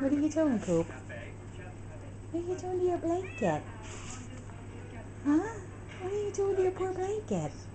What are you doing, Coop? What are you doing to your blanket? Huh? What are you doing to your poor blanket?